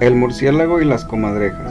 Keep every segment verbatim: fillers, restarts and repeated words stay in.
El murciélago y las comadrejas.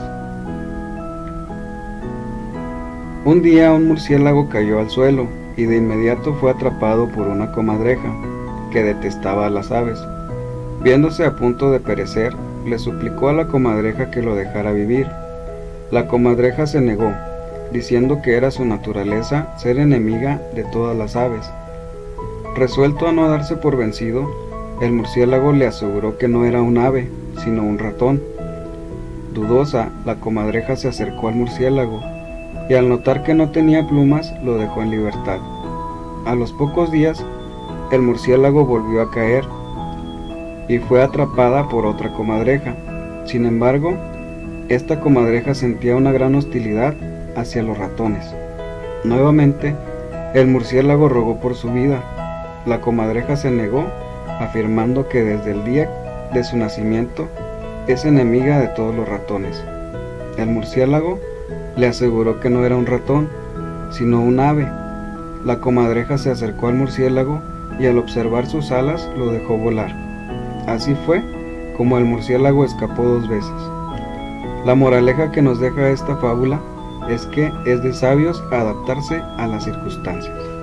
Un día un murciélago cayó al suelo y de inmediato fue atrapado por una comadreja, que detestaba a las aves. Viéndose a punto de perecer, le suplicó a la comadreja que lo dejara vivir. La comadreja se negó, diciendo que era su naturaleza ser enemiga de todas las aves. Resuelto a no darse por vencido, el murciélago le aseguró que no era un ave, sino un ratón. Dudosa, la comadreja se acercó al murciélago, y al notar que no tenía plumas, lo dejó en libertad. A los pocos días, el murciélago volvió a caer, y fue atrapada por otra comadreja. Sin embargo, esta comadreja sentía una gran hostilidad hacia los ratones. Nuevamente, el murciélago rogó por su vida. La comadreja se negó, afirmando que desde el día de su nacimiento es enemiga de todos los ratones. El murciélago le aseguró que no era un ratón, sino un ave. La comadreja se acercó al murciélago y al observar sus alas lo dejó volar. Así fue como el murciélago escapó dos veces. La moraleja que nos deja esta fábula es que es de sabios adaptarse a las circunstancias.